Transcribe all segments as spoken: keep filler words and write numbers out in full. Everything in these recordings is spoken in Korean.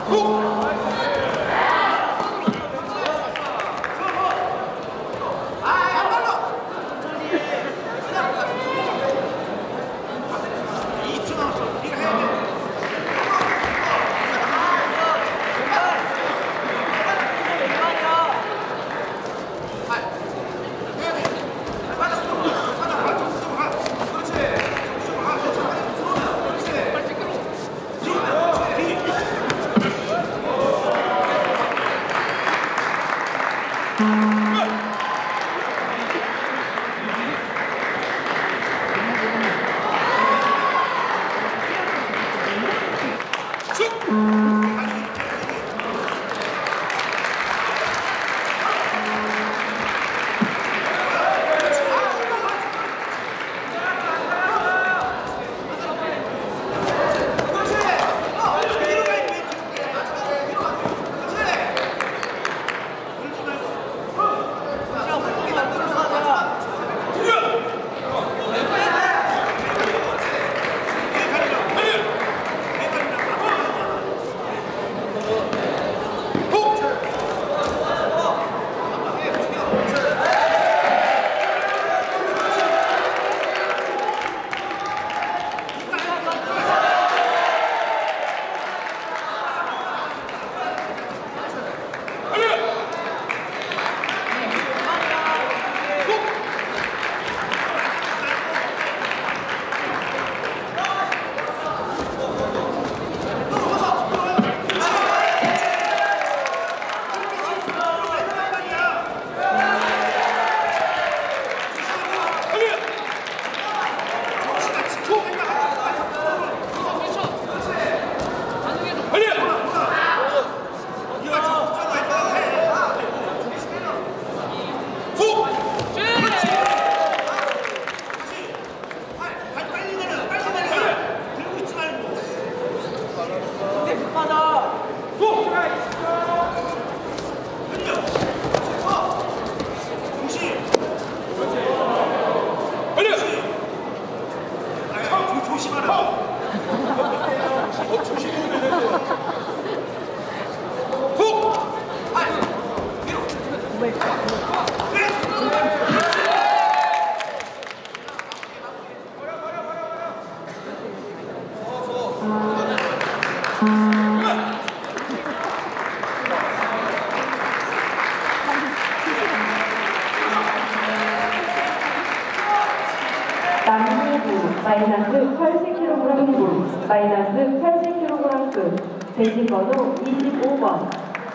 남부부 마이너스 팔십 킬로그램급 마이너스 팔십 킬로그램급 배진번호 이십오 번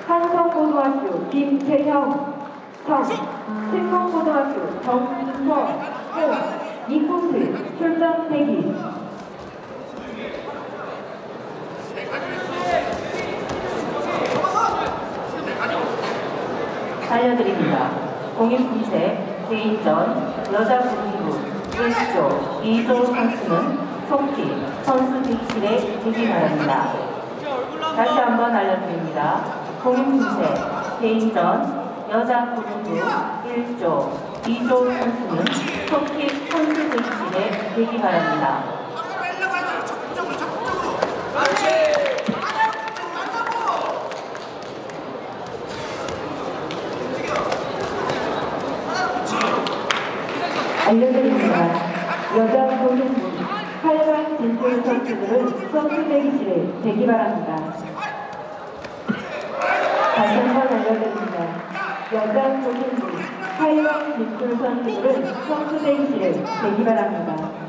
한성고등학교 김채형 정 신성고등학교 정준서 호 이코트 출전 대기. 알려드립니다. 공익분세 개인전 여자 구기부 일 조 이 조 선수는 속히 선수 대기실에 대기 바랍니다. 다시 한번 알려드립니다. 공익분세 개인전 여자 구기부 일 조 이 조 선수는 속히 선수 대기실에 대기 바랍니다. 알려드립니다. 여자 고등부 팔 강 진출 선수들은 선수 대기실에 대기 바랍니다. 다시 한번 알려드립니다. 여자 고등부 팔 강 진출 선수들은 선수 대기실에 대기 바랍니다.